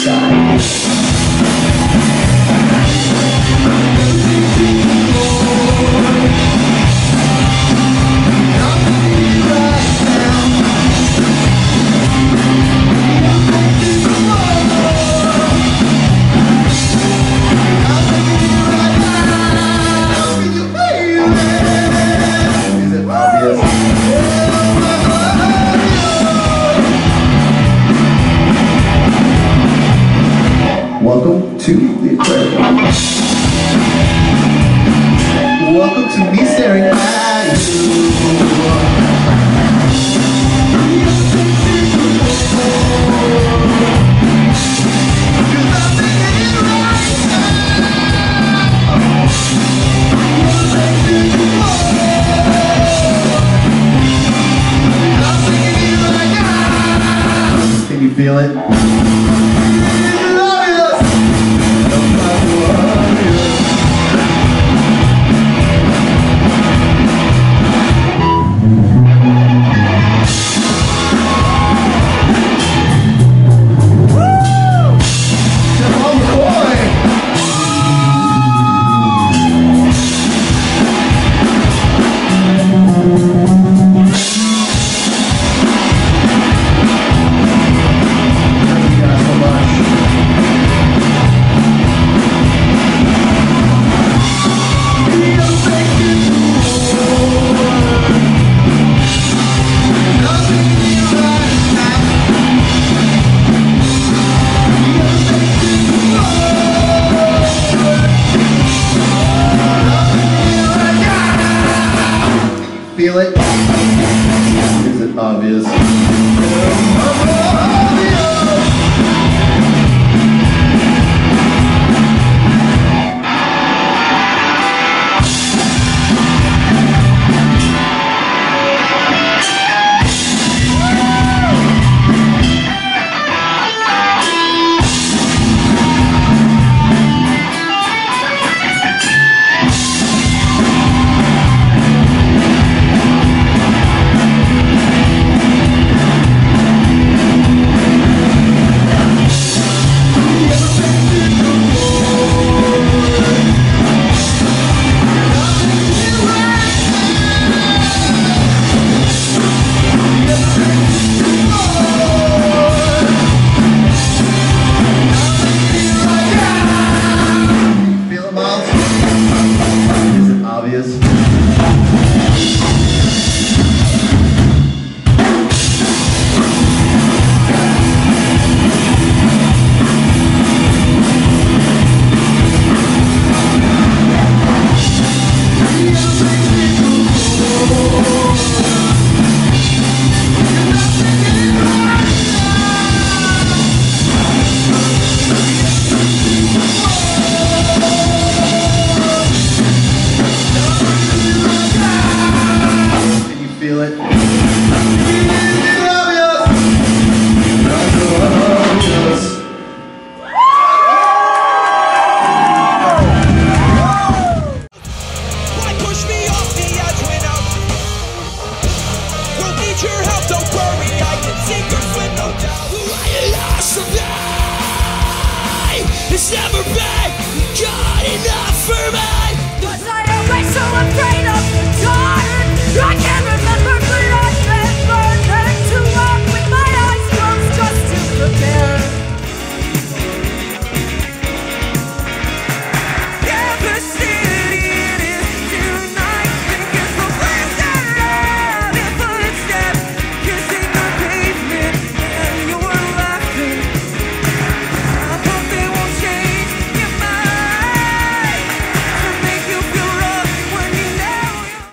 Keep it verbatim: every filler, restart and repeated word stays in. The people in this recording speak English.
side. Welcome to the aquarium. Welcome to me staring at you. Can you feel it? Feel it? Is it obvious? Feel it? Why push me off the edge when I'm We'll need your help, don't worry, I can sink or swim, no doubt. What you lost from me, it's never been good enough for me. Was I always so afraid?